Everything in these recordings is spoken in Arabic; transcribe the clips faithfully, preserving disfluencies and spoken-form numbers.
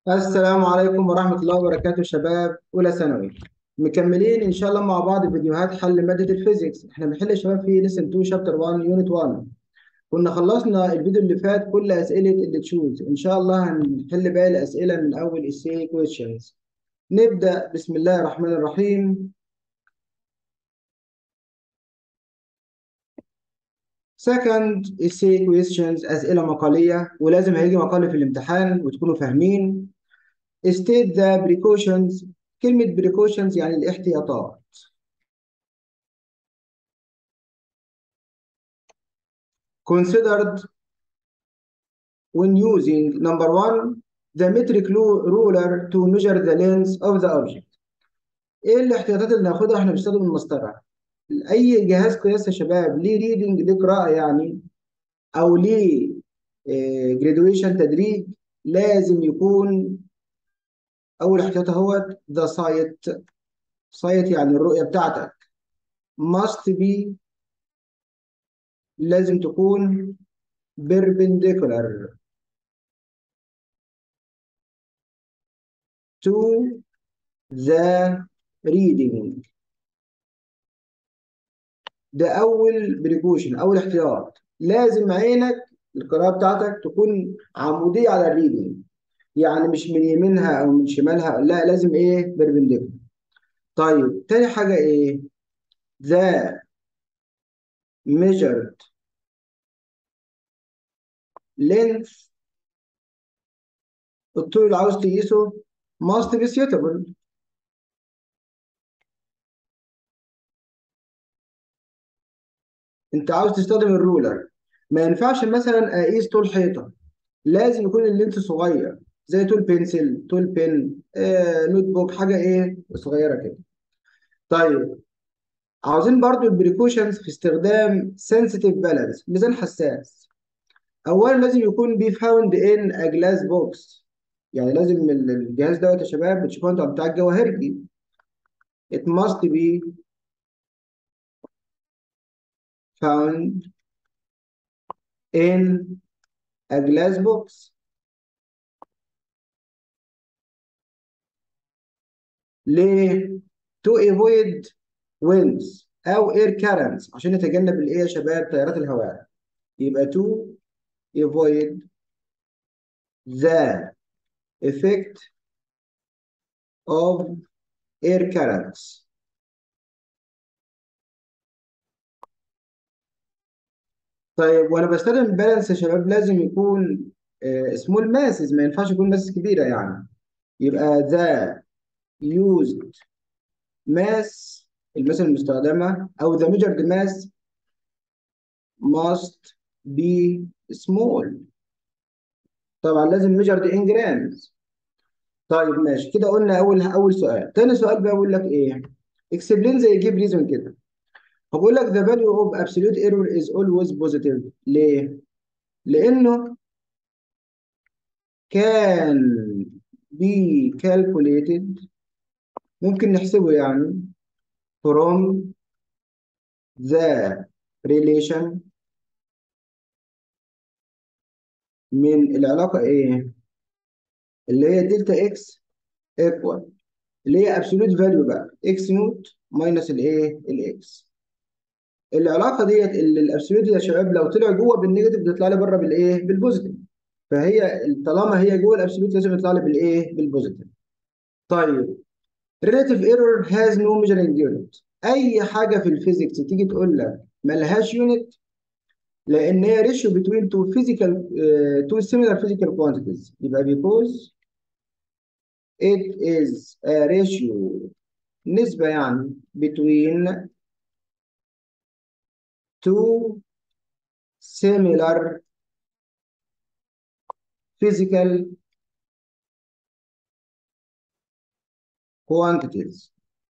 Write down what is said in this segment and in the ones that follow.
السلام عليكم ورحمة الله وبركاته شباب أولى ثانوي. مكملين إن شاء الله مع بعض فيديوهات حل مادة الفيزيكس. إحنا بنحل يا شباب في ليسن اتنين شابتر واحد يونت واحد. كنا خلصنا الفيديو اللي فات كل أسئلة اللي تشوز. إن شاء الله هنحل باقي الأسئلة من أول السي كويشنز. نبدأ بسم الله الرحمن الرحيم. second essay questions أسئلة مقالية، ولازم هيجي مقال في الامتحان وتكونوا فاهمين. state the precautions. كلمة precautions يعني الاحتياطات. considered when using number one the metric lu- ruler to measure the length of the object. ايه الاحتياطات اللي ناخدها احنا بنستخدم المسطره؟ اي جهاز قياس يا شباب ليه ريدنج، ليه قراءه يعني، او ليه جرادويشن تدريج، لازم يكون اول احتياط هو the sight. sight يعني الرؤيه بتاعتك must be، لازم تكون perpendicular to the reading. ده اول بريكوشن، اول احتياط. لازم عينك القراءه بتاعتك تكون عموديه على الريدنج، يعني مش من يمينها او من شمالها، لا لازم ايه بيربنديكولار. طيب تاني حاجه ايه؟ ذا measured length، الطول اللي عاوز تقيسه must be suitable. انت عاوز تستخدم الرولر، ما ينفعش مثلا اقيس طول حيطه، لازم يكون اللينس صغير زي طول بنسل، طول بن، آه نوت بوك، حاجه ايه صغيره كده. طيب عاوزين برضو البريكوشنز في استخدام sensitive balance، ميزان حساس. اولا لازم يكون بي فاوند ان ا جلاس بوكس، يعني لازم ال- الجهاز دوت يا شباب بتشوفوه انتوا بتاع الجواهرجي. it must be found in a glass box. ليه؟ to avoid winds او air currents، عشان نتجنب الايه يا شباب تيارات الهواء. يبقى to avoid the effect of air currents. طيب وانا بستخدم بالانس يا شباب لازم يكون سمول ماسز، ما ينفعش يكون ماسز كبيره يعني. يبقى ذا يوزد ماس، الماس المستخدمه او ذا ميجرد ماس must be small. طبعا لازم ميجرد ان جرامز. طيب ماشي كده، قلنا اول اول سؤال. تاني سؤال بقى بقول لك ايه؟ اكسبلين زي جيب ريزون كده. فبقول لك the value of absolute error is always positive. ليه؟ لانه كان be calculated، ممكن نحسبه يعني from the relation، من العلاقة ايه؟ اللي هي دلتا اكس ايكوال، اللي هي absolute value بقى اكس نوت ماينس الايه؟ الاكس. العلاقة ديت اللي الابسولوت يا شباب لو طلع جوه بالنيجاتيف بتطلع لي بره بالايه؟ بالبوزيتيف. فهي طالما هي جوه الابسولوت لازم يطلع لي بالايه؟ بالبوزيتيف. طيب relative error has no measuring unit. اي حاجه في الفيزيكس تيجي تقول لك ملهاش يونت، لان هي ريشيو between two physical uh, two similar physical quantities، يبقى because it is a ratio، نسبه يعني between two similar physical quantities.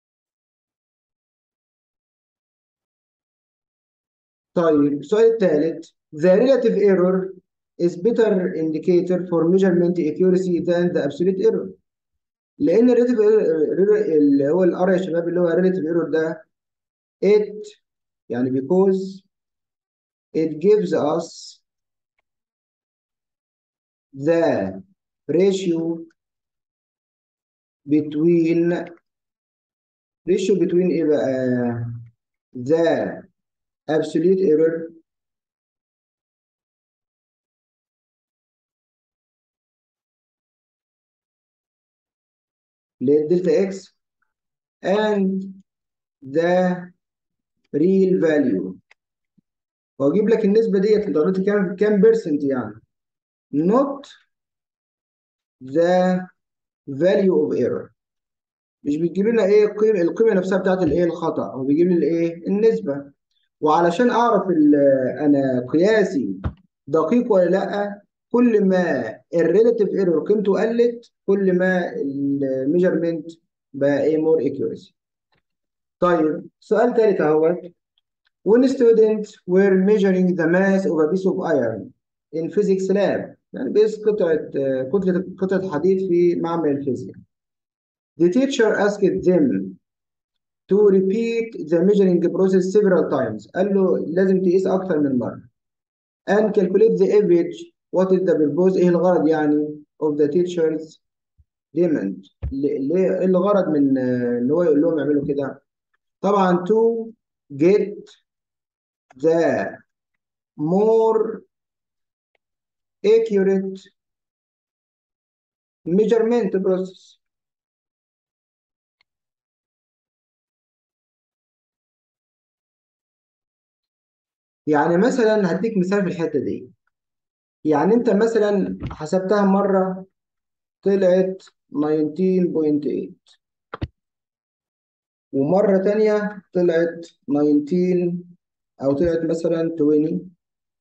طيب السؤال الثالث the relative error is better indicator for measurement accuracy than the absolute error. لان الريليتيف اللي هو الار يا شباب اللي هو الريليتيف ايرور ده it، يعني because it gives us the ratio between ratio between ايه بقى؟ the absolute error للدلتا اكس and the real value. واجيب لك النسبه ديت انت قلت كام كام بيرسنت يعني. not the value of error. مش بتجيب لنا ايه القيمه القيمه نفسها بتاعت الايه الخطا، هو بيجيب لي الايه النسبه. وعلشان اعرف ال- انا قياسي دقيق ولا لا، كل ما الريلاتيف ايرور قيمته قلت كل ما الميجرمنت بقى ايه مور اكيورسي. طيب سؤال ثالث اهوت. when students were measuring the mass of a piece of iron in physics lab، يعني بيقيس قطعة آه، كتلة قطعة حديد في معمل الفيزياء. The teacher asked them to repeat the measuring process several times. قال له لازم تقيس أكثر من مرة. And calculate the average. What is the purpose؟ إيه الغرض يعني of the teacher's demand؟ ليه إيه الغرض من آه، إن هو يقول لهم يعملوا كده؟ طبعا to get the more accurate measurement process. يعني مثلا هديك مثال في الحتة دي. يعني انت مثلا حسبتها مرة طلعت تسعتاشر فاصلة تمانية، ومرة تانية طلعت تسعتاشر او طلعت مثلا عشرين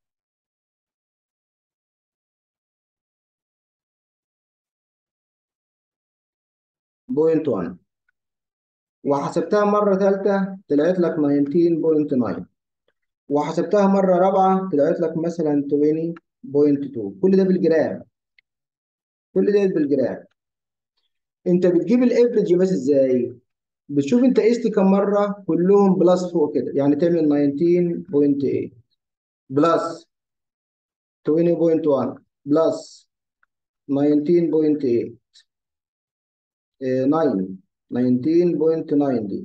فاصلة واحد، وحسبتها مرة ثالثة طلعت لك تسعتاشر فاصلة تسعة، وحسبتها مرة رابعة طلعت لك مثلا عشرين فاصلة اتنين. كل ده بالجرام، كل ده بالجرام. انت بتجيب الافريج بس ازاي؟ بتشوف انت قست كم مره كلهم بلس فوق كده، يعني تعمل تسعتاشر فاصلة تمانية بلس عشرين فاصلة واحد بلس تسعتاشر فاصلة تمانية، آه، تسعة تسعتاشر فاصلة تسعة دي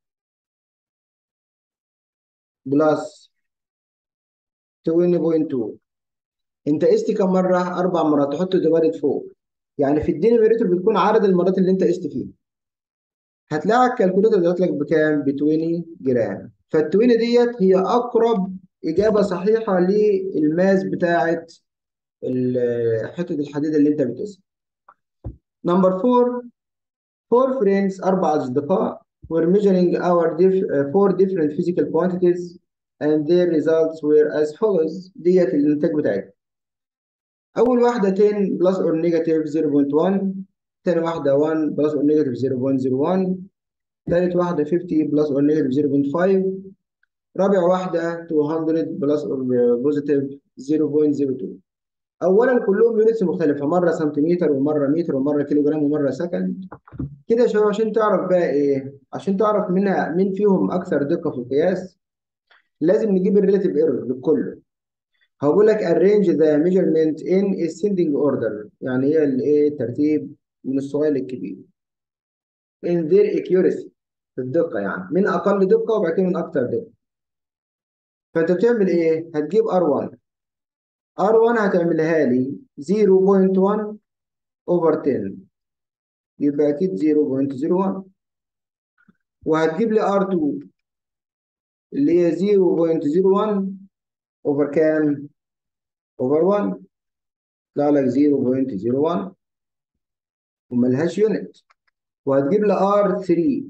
بلس عشرين فاصلة اتنين. انت قست كم مره؟ اربع مرات، تحط ديفايد فوق. يعني في الدينيميريتور بتكون عدد المرات اللي انت قست فيها. هتلاقي على الكالكوليتر جات لك بكام؟ ب عشرين جرام. فال عشرين ديت هي اقرب اجابه صحيحه للماس بتاعت ال- حته الحديد اللي انت بتقيسها. نمبر أربعة. four friends، اربع اصدقاء were measuring our diff- uh, four different physical quantities and their results were as follows. ديت الانتاج بتاعتها. اول واحده عشرة بلس اور نيجاتيف صفر فاصلة واحد، ثاني واحده واحد بلس اور نيجاتيف صفر فاصلة صفر واحد، ثالث واحده خمسين بلس اور نيجاتيف صفر فاصلة خمسة، رابع واحده مئتين بلس اور بوزيتيف صفر فاصلة صفر اتنين. اولا كلهم يونتس مختلفه، مره سنتيمتر ومره متر ومره كيلو جرام ومره سكند. كده يا شباب عشان تعرف بقى ايه، عشان تعرف منها مين فيهم اكثر دقه في القياس، لازم نجيب الريلاتيف ايرور لكله. هقول لك arrange the measurement in ascending order، يعني هي الايه الترتيب من الصغير للكبير. in their accuracy، في الدقه، يعني من اقل دقه وبعد كده من اكثر دقه. فانت بتعمل ايه؟ هتجيب ار واحد. ار واحد هتعملها لي صفر فاصلة واحد over عشرة، يبقى اكيد صفر فاصلة صفر واحد. وهتجيب لي ار اتنين اللي هي صفر فاصلة صفر واحد over كام؟ over واحد. لا لك صفر فاصلة صفر واحد وملهاش يونت. وهتجيب لي ار تلاتة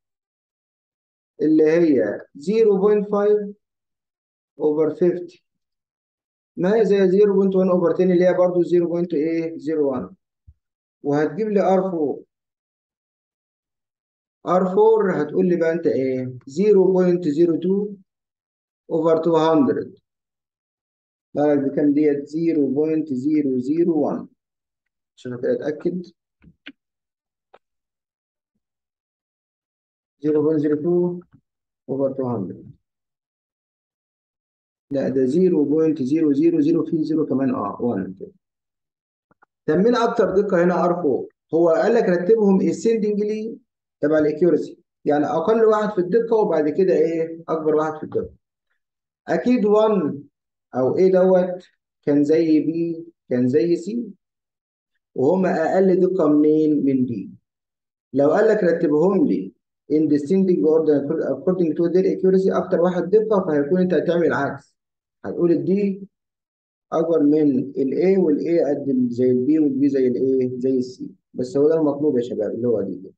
اللي هي صفر فاصلة خمسة over خمسين، ما هي زي صفر فاصلة واحد over عشرة اللي هي برضه صفر فاصلة صفر واحد. وهتجيب لي ار اربعة. ار اربعة هتقول لي بقى انت ايه؟ صفر فاصلة صفر اتنين over ميتين. لا لك بكام ديت؟ صفر فاصلة صفر صفر واحد. عشان كده اتاكد. صفر فاصلة صفر اتنين over ميتين. لا ده صفر فاصلة صفر صفر صفر في صفر كمان اه واحد كده. تمين اكتر دقه هنا ار اربعة. هو قال لك رتبهم ascendingly تبع الاكيورسي، يعني اقل واحد في الدقه وبعد كده ايه اكبر واحد في الدقه. اكيد واحد او ايه دوت كان زي بي كان زي سي، وهما اقل دقه منين من دي. لو قال لك رتبهم لي in descending order according to their accuracy اكتر واحد دقه، فهيكون انت هتعمل العكس، هتقول الدي اكبر من الاي والاي قد ال- زي البي والبي زي الايه زي السي. بس هو ده المطلوب يا شباب اللي هو دي.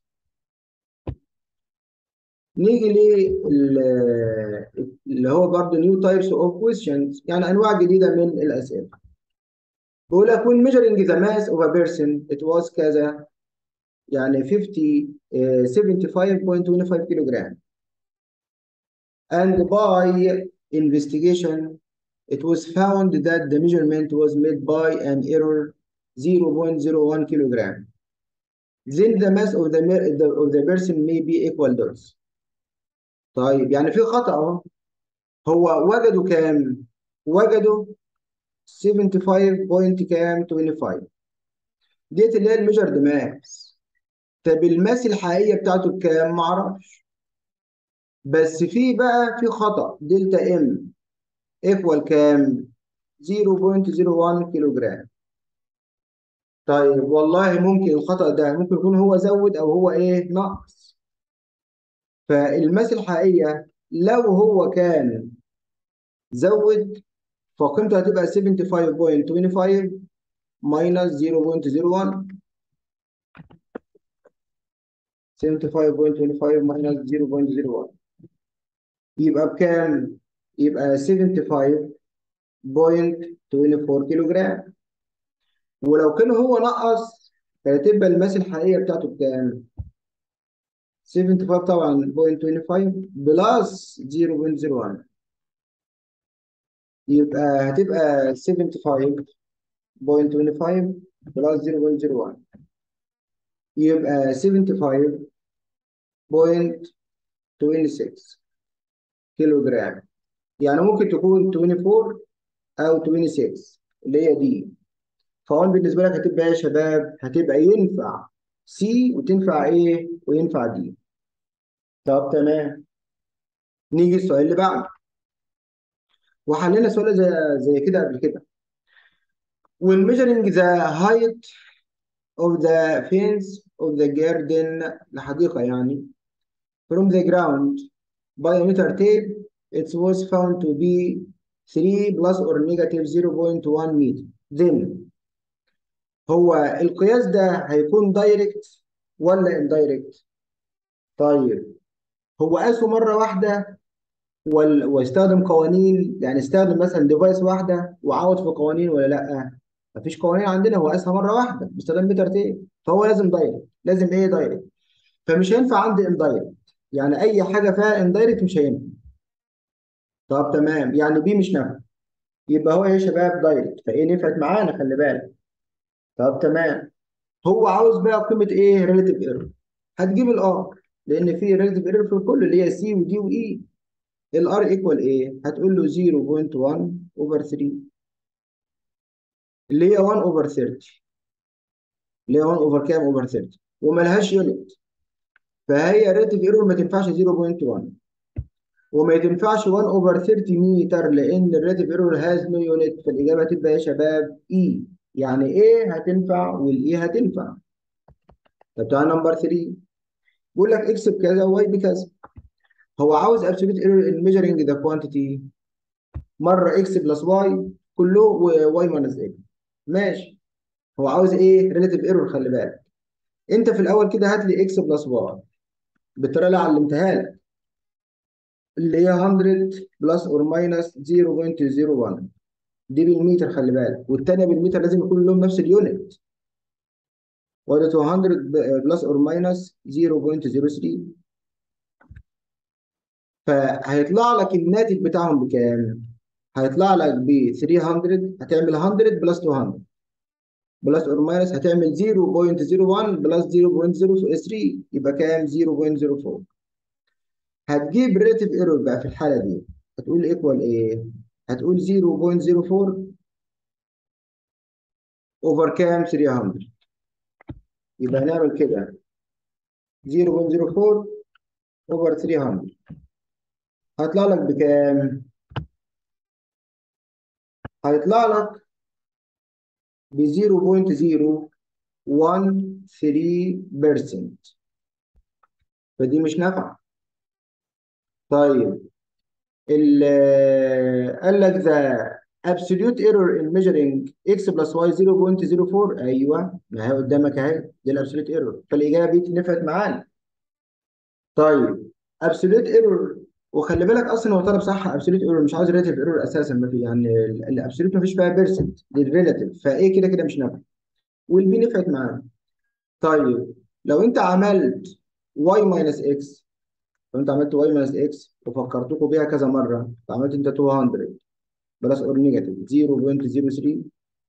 نيجي لل اللي هو برضه new types of questions، يعني انواع جديده من الاسئله. بيقول لك when measuring the mass of a person it was كذا، يعني خمسين آه، سبعة وسبعين فاصلة خمسة وعشرين كيلو جرام، and by investigation it was found that the measurement was made by an error zero point zero one kilogram. Then the mass of the, the of the person may be equal those. طيب يعني في خطأ اهو. هو وجدوا كام؟ وجدوا خمسة وسبعين بوينت كام خمسة وعشرين، ديت اللي هي الميجرد ماس. طب الماس الحقيقيه بتاعته بكام؟ معرفش. بس في بقى في خطأ دلتا ام ايكوال كام؟ زيرو بوينت زيرو واحد كيلو جرام. طيب والله ممكن الخطأ ده ممكن يكون هو زود او هو ايه نقص. فالماس الحقيقيه لو هو كان زود فقيمته هتبقى خمسة وسبعين بوينت خمسة minus زيرو بوينت زيرو واحد، سبعة وسبعين بوينت خمسة minus زيرو بوينت زيرو واحد يبقى بكام؟ يبقى سبعة وسبعين بوينت اربعة وعشرين كيلو جرام. ولو كان هو نقص كانت تبقى الماس الحقيقيه بتاعته بكام؟ سبعة وسبعين طبعا بوينت خمسة بلس زيرو بوينت زيرو واحد، يبقى هتبقى سبعة وسبعين بوينت خمسة بلس زيرو بوينت زيرو واحد، يبقى سبعة وسبعين بوينت ستة وعشرين كيلو جرام. يعني ممكن تكون اربعة وعشرين او ستة وعشرين اللي هي دي. فهون بالنسبه لك هتبقى إيه يا شباب؟ هتبقى ينفع سي وتنفع ايه وينفع دي. طب تمام. نيجي السؤال اللي بعده، وحلينا سؤال زي زي كده قبل كده. when measuring the height of the fence of the garden الحديقه يعني from the ground by a meter tape it was found to be three plus or negative zero point one meter. then هو القياس ده هيكون دايركت ولا اندايركت؟ طيب هو قاسه مره واحده ولا واستخدم قوانين، يعني استخدم مثلا ديفايس واحده وعوض في قوانين ولا لا؟ مفيش قوانين عندنا، هو قاسها مره واحده باستخدام متر تاني، فهو لازم دايركت. لازم ايه دايركت. فمش هينفع عندي اندايركت، يعني اي حاجه فيها اندايركت مش هينفع. طب تمام، يعني بي مش نافع. يبقى هو إيه يا شباب دايركت، فايه نفعت معانا خلي بالك. طب تمام. هو عاوز بقى قيمه ايه ريليتيف ايرور. هتجيب الار، لان في ريليتيف ايرور في الكل اللي هي سي ودي واي. الار ايكوال ايه؟ هتقول له زيرو بوينت واحد اوفر ثلاثة اللي هي واحد اوفر ثلاثين، اللي هي واحد اوفر كام اوفر ثلاثين وملهاش يونت. فهي ريليتيف ايرور ما تنفعش زيرو بوينت واحد وما تنفعش واحد اوفر ثلاثين متر، لان الريليتيف ايرور هاز نو يونت. فالاجابه هتبقى يا شباب اي. يعني ايه هتنفع والاي هتنفع. طب تعالى نمبر ثلاثة. بيقول لك اكس بكذا وواي بكذا. هو عاوز ابسوليت ايرور ان ميجرنج ذا كوانتيتي، مره اكس بلس واي كله وواي ماينس اكس. ماشي. هو عاوز ايه ريليتيف ايرور. خلي بالك انت في الاول كده هات لي اكس بلس واي بالطريقه اللي علمتها لك، اللي هي مية بلس اور ماينس زيرو بوينت زيرو واحد، دي بالمتر خلي بالك، والثانيه بالمتر لازم يكون لهم نفس اليونت. وده ميتين بلس اور ماينس زيرو بوينت زيرو ثلاثة. فهيطلع لك الناتج بتاعهم بكام؟ هيطلع لك ب ثلاثمية. هتعمل مية بلس ميتين بلس اور ماينس هتعمل زيرو بوينت زيرو واحد بلس زيرو بوينت زيرو ثلاثة، يبقى كام؟ زيرو بوينت زيرو اربعة. هتجيب ريليتيف ايرور بقى في الحاله دي، هتقول ايكوال ايه؟ هتقول زيرو بوينت زيرو اربعة اوفر كام؟ ثلاثمية، يبقى هنعمل كده صفر فاصلة صفر أربعة اوفر ثلاثمية. هيطلع لك بكام؟ هيطلع لك ب صفر فاصلة صفر واحد تلاتة بالمية. فدي مش نافعه. طيب ال قال لك ذا absolute error in measuring x plus y صفر فاصلة صفر أربعة. ايوه، ما هي قدامك اهي، دي الابسوليوت ايرور، فالاجابه دي نفعت معانا. طيب absolute error، وخلي بالك اصلا هو طلب صح absolute error، مش عاوز relative error اساسا، ما في يعني الابسوليوت ما فيش فيها بيرسنت، دي الريلاتيف، فايه كده كده مش نافع، والبي نفعت معانا. طيب لو انت عملت y minus x، لو انت عملت y minus x وفكرتكم بيها كذا مره، فعملت انت ميتين بلس اور نيجاتيف صفر فاصلة صفر تلاتة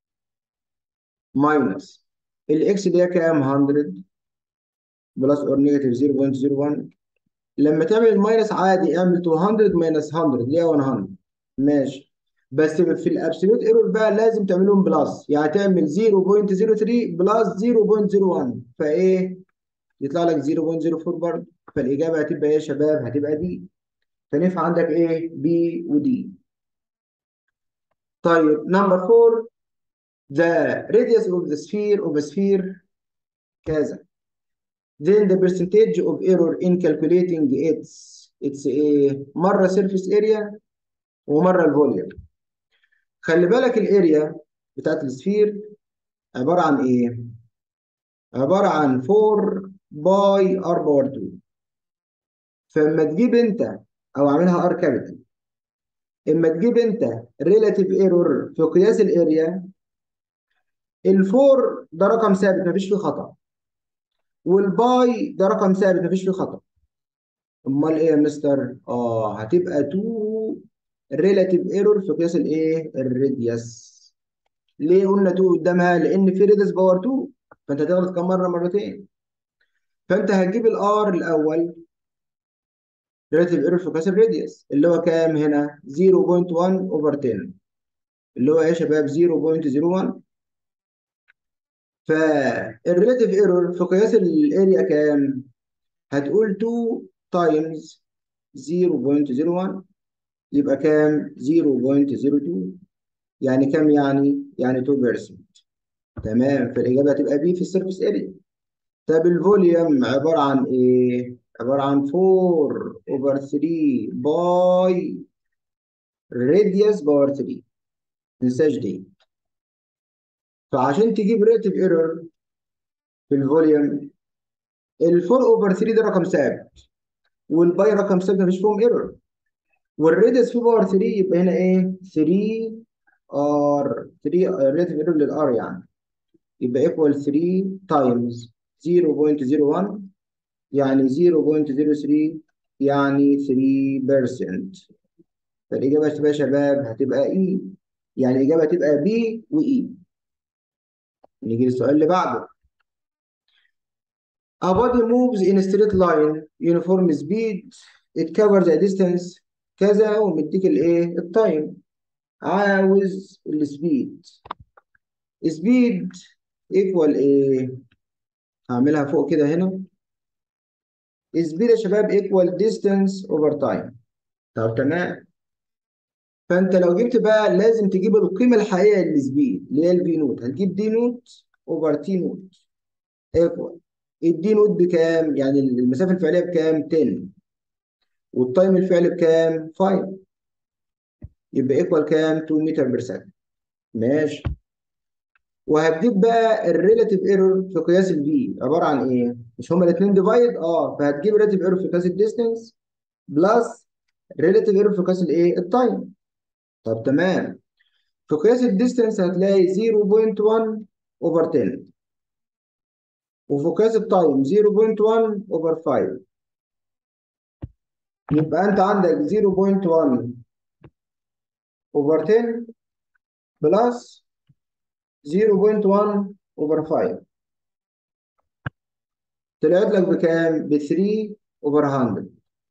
ماينس الاكس اللي هي كام مية بلس اور نيجاتيف صفر فاصلة صفر واحد. لما تعمل الماينس عادي اعمل ميتين ماينس مية اللي هي مية، ماشي. بس في الابسوليوت ايرور بقى لازم تعملهم بلس، يعني تعمل صفر فاصلة صفر تلاتة بلس صفر فاصلة صفر واحد، فايه يطلع لك صفر فاصلة صفر أربعة برضه. فالاجابه هتبقى ايه يا شباب؟ هتبقى دي. فنفع عندك ايه؟ بي ودي. طيب نمبر أربعة، the radius of the sphere of a sphere كذا. Then the percentage of error in calculating its its ايه؟ مرة surface area ومرة الفوليوم. خلي بالك الاريا بتاعت السفير عبارة عن ايه؟ عبارة عن أربعة باي ار باور اتنين. فلما تجيب انت، او اعملها ار كابيتال، اما تجيب انت relative error في قياس الاريا، الفور ده رقم ثابت مفيش فيه خطأ، والباي ده رقم ثابت مفيش فيه خطأ. امال ايه يا مستر؟ اه هتبقى اتنين ريلاتيف ايرور في قياس الايه؟ الراديوس. ليه قلنا اتنين قدامها؟ لان في ريديوس باور اتنين، فانت هتغلط كم مره؟ مرتين. فانت هتجيب الار الاول ريلاتيف ايرور في قياس الراديوس اللي هو كام هنا؟ صفر فاصلة واحد اوفر عشرة، اللي هو ايه يا شباب؟ صفر فاصلة صفر واحد. فالريلاتيف ايرور في قياس الاريا كام؟ هتقول اتنين تايمز صفر فاصلة صفر واحد، يبقى كام؟ صفر فاصلة صفر اتنين. يعني كام يعني؟ يعني اتنين بالمية. تمام، فالإجابة هتبقى بي في السيرفيس اريا. طب الفوليوم عبارة عن إيه؟ عبارة عن أربعة أوفر تلاتة باي راديوس باور تلاتة، ما تنساش دي. فعشان تجيب ريتيف ايرور في الفوليوم، ال أربعة اوفر تلاتة ده رقم ثابت، والباي رقم ثابت مفيش فيهم ايرور، والراديوس في باور تلاتة، يبقى هنا ايه؟ تلاتة ار تلاتة ريتيف ايرور للار يعني، يبقى ايكوال تلاتة تايمز صفر فاصلة صفر واحد يعني صفر فاصلة صفر تلاتة يعني تلاتة بالمية. فالإجابة هتبقى يا شباب هتبقى إي، يعني الإجابة هتبقى بي وإي. نيجي للسؤال اللي بعده. A body moves in a straight line uniform speed, it covers a distance كذا، ومديك الإيه؟ التايم. عاوز السبيد. سبيد ايكوال إيه؟ هعملها فوق كده هنا. سبيد يا شباب ايكوال ديستانس اوفر تايم. طب تمام. فانت لو جبت بقى لازم تجيب القيمه الحقيقيه للسبيد اللي هي الفي نوت، هتجيب دي نوت اوفر تي نوت ايكوال الدي نوت بكام؟ يعني المسافه الفعليه بكام؟ عشرة، والتايم الفعلي بكام؟ خمسة، يبقى ايكوال كام؟ اتنين متر بير سكند. ماشي. وهتجيب بقى الريلاتيف ايرور في قياس الفي عباره عن ايه؟ مش هما الاثنين ديفايد؟ اه، فهتجيب ريلاتيف ايرور في قياس الديستنس بلس ريلاتيف ايرور في قياس الايه؟ التايم. طب تمام. في قياس الديستنس هتلاقي صفر فاصلة واحد اوفر عشرة، وفي قياس التايم صفر فاصلة واحد اوفر خمسة، يبقى انت عندك صفر فاصلة واحد اوفر عشرة بلس صفر فاصلة واحد اوفر خمسة، طلعت لك بكام؟ ب تلاتة اوفر مية.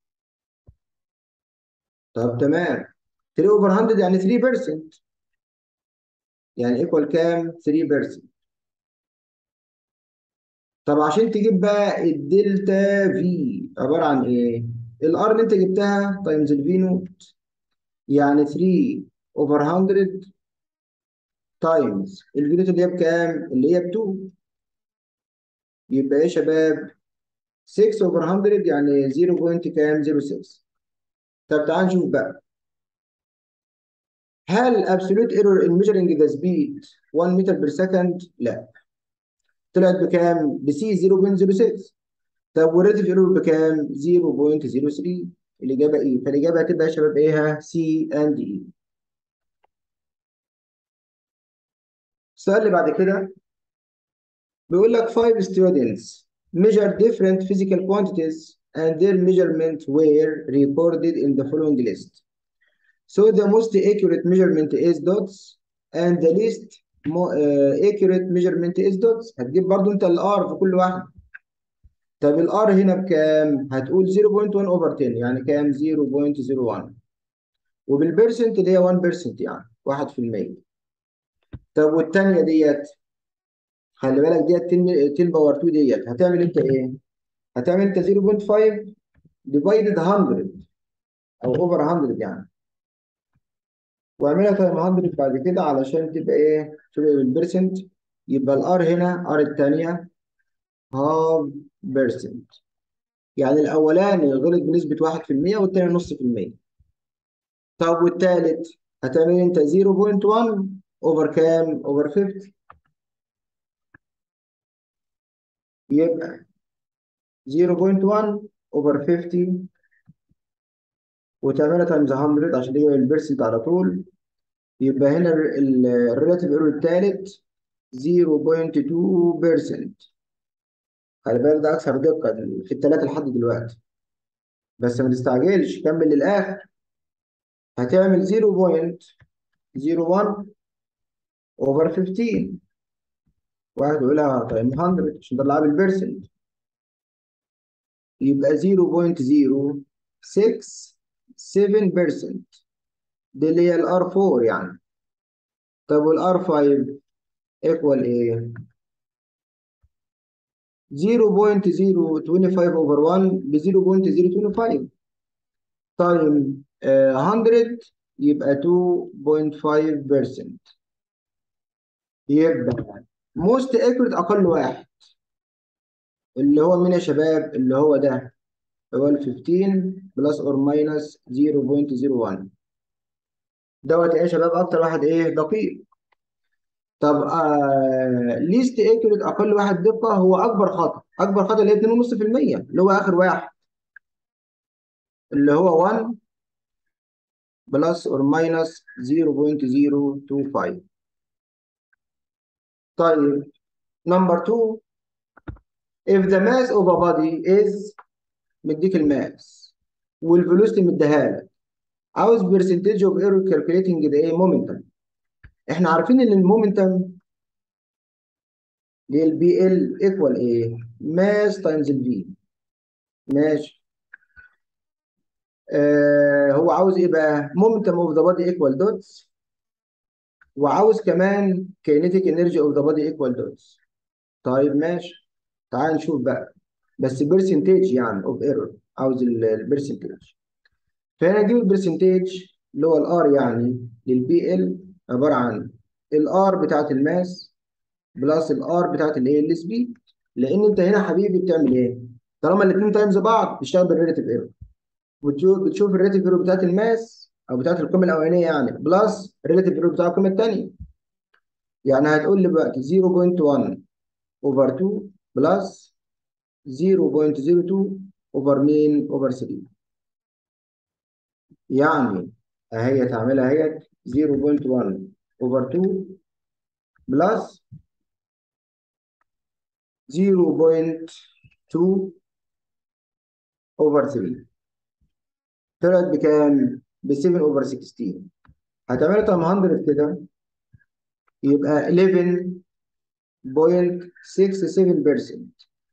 طب تمام. تلاتة اوفر مية يعني تلاتة بالمية، يعني ايكوال كام؟ تلاتة بالمية. طب عشان تجيب بقى الدلتا في عباره عن ايه؟ الار اللي انت جبتها تايمز الفي نوت، يعني ثري اوفر هندرد تايمز الفي نوت اللي هي بكام؟ اللي هي ب اتنين. يبقى ايه يا شباب؟ ستة اوفر هندرد يعني صفر بوينت كام؟ صفر ستة. طب تعال نشوف بقى، هل absolute error in measuring the speed واحد متر بير سكند؟ لا. طلعت بكام؟ بسي صفر بوينت صفر ستة. طب والريتيف ايرور بكام؟ صفر بوينت صفر تلاتة. الاجابه ايه؟ فالاجابه هتبقى يا شباب ايه؟ سي اند اي. السؤال اللي بعد كده بيقول لك five students measure different physical quantities and their measurements were recorded in the following list. So the most accurate measurement is dots and the least mo- uh, accurate measurement is dots. هتجيب برضو انت الار في كل واحد. طب الار هنا بكام؟ هتقول صفر بوينت واحد اوفر عشرة، يعني كام؟ صفر بوينت صفر واحد. وبالبرسنت اللي هي واحد بالمية، يعني واحد في المية. طب والتانية ديت، خلي بالك ديت عشرة عشرة باور اتنين ديت، هتعمل انت ايه؟ هتعمل انت صفر بوينت خمسة ديفايدد مية او اوفر مية يعني، واعملها تايم مية بعد كده علشان تبقى ايه؟ تبقى بالبرسنت. يبقى الار هنا ار الثانيه هاف بيرسنت، يعني الاولاني غلط بنسبه واحد في المية والثاني نص في المية. طب والثالث هتعمل انت صفر بوينت واحد اوفر كام؟ اوفر خمسين. يبقى صفر بوينت واحد اوفر خمسين وتعملها تايمز مية عشان تجيب البيرسنت على طول. يبقى هنا الريلاتيف ايرور الثالث صفر بوينت اتنين بالمية. خلي بالك ده اكثر دقه في الثلاثه لحد دلوقتي، بس ما تستعجلش، كمل للاخر. هتعمل صفر بوينت صفر واحد اوفر خمستاشر. واحد يقولها تايم مية عشان تطلع بالبيرسنت، يبقى صفر بوينت صفر ستة سبعة بالمية. دي اللي هي الار اربعة يعني. طب والار خمسة ايكوال ايه؟ صفر بوينت صفر خمسة اوفر واحد ب صفر بوينت صفر خمسة تايم آه، مية يبقى اتنين بوينت خمسة بالمية. يبقى موست اكيوريت اقل واحد، اللي هو مين يا شباب؟ اللي هو ده، هو ال خمستاشر بلس اور ماينس صفر بوينت صفر واحد. دوت ايه يا شباب؟ اكتر واحد ايه؟ دقيق. طب آه ليست اكيوريت اقل واحد دقه هو اكبر خطا. اكبر خطا اللي هي اتنين فاصلة خمسة في المية، اللي هو اخر واحد، اللي هو واحد بلس اور ماينس صفر بوينت صفر اتنين خمسة. طيب نمبر اتنين، if the mass of a body is، مديك الماس والفيلوسيتي مديها لك، عاوز برسنتج اوف ايرور كالكوليتنج ده ايه؟ مومنتم. احنا عارفين ان المومنتم للبي ال ايكوال ايه؟ ماس تايمز الفي. ماشي. آه هو عاوز ايه بقى؟ مومنتم اوف ذا بادي ايكوال دوتس، وعاوز كمان كينيتيك انرجي اوف ذا بادي ايكوال دوتس. طيب ماشي، تعال نشوف بقى، بس برسنتج يعني اوف ايرور، عاوز البرسنتج. فهنا نجيب البرسنتج اللي هو الار يعني للبي ال، عباره عن الار بتاعت الماس بلس الار بتاعت الايه؟ السبيد. لان انت هنا حبيبي بتعمل ايه؟ طالما الاثنين تايمز بعض بتشتغل بالريليتيف ايرور، بتشوف بتشوف الريليتيف ايرور بتاعت الماس او بتاعت القيمه الاولانيه يعني بلس الريليتيف ايرور بتاع القيمه الثانيه. يعني هتقول لي دلوقتي صفر بوينت واحد اوفر اتنين بلس صفر بوينت صفر اتنين اوفر مين؟ اوفر تلاتة. يعني اهي تعملها اهي صفر بوينت واحد اوفر اتنين بلس صفر بوينت اتنين اوفر تلاتة. طلعت بكام؟ ب سبعة اوفر ستاشر. هتعملها تايم مية كده، يبقى حداشر بوينت ستة سبعة بالمية.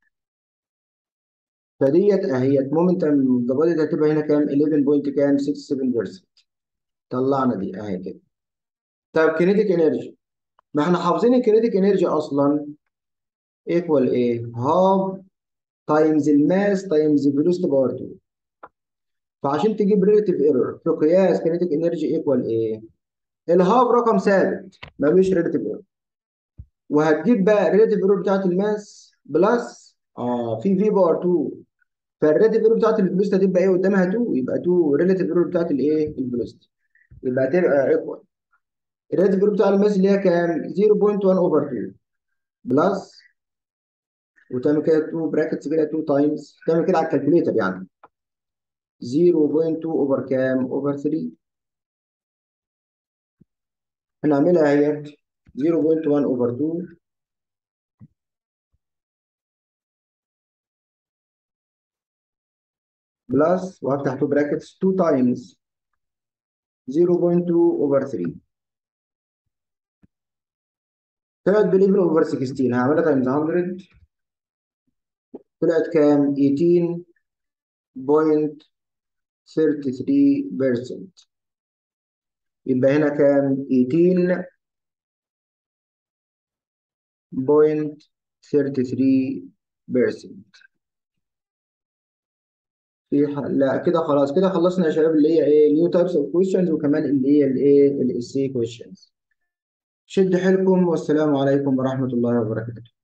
فديت اهيت مومنتم ضبطت، هتبقى هنا كام؟ حداشر بوينت كام؟ ستة سبعة بالمية. طلعنا دي اهي كده. طب كينيتيك انرجي، ما احنا حافظين الكينيتيك انرجي اصلا، ايكوال ايه؟ هاف تايمز الماس تايمز فيلوسيتي باور اتنين. فعشان تجيب ريليتيف ايرور في قياس كينيتيك انرجي ايكوال ايه؟ الهاف رقم ثابت ملوش ريليتيف ايرور، وهتجيب بقى الريليتيف ايرور بتاعت الماس بلس اه في في باور اتنين. فالريليتيف ايرور بتاعت الفيلوسيتي هتبقى ايه قدامها اتنين، يبقى اتنين ريليتيف ايرور بتاعت الايه؟ الفيلوسيتي. يبقى هتبقى ايكوال الريليتيف ايرور بتاع الماس اللي هي كام؟ صفر فاصلة واحد اوفر اتنين بلس، وتعمل كده اتنين براكتس كده اتنين تايمز، تعمل كده على الكالكوليتر يعني صفر فاصلة اتنين اوفر كام؟ اوفر تلاتة. هنعملها اهي صفر فاصلة واحد اوفر اتنين بلس، وهفتح تو براكتس اتنين تايمز صفر فاصلة اتنين اوفر تلاتة. طلعت بليفل اوفر ستاشر، هعملها تايمز مية. طلعت كام؟ تمنتاشر فاصلة تلاتة وتلاتين بالمية. يبقى هنا كام؟ تمنتاشر فاصلة تلاتة وتلاتين. في ح... لا كده خلاص، كده خلصنا يا شباب اللي هي ايه نيو تايبس اوف كويشنز، وكمان اللي هي الايه الاسي كويشنز. شد حيلكم، والسلام عليكم ورحمة الله وبركاته.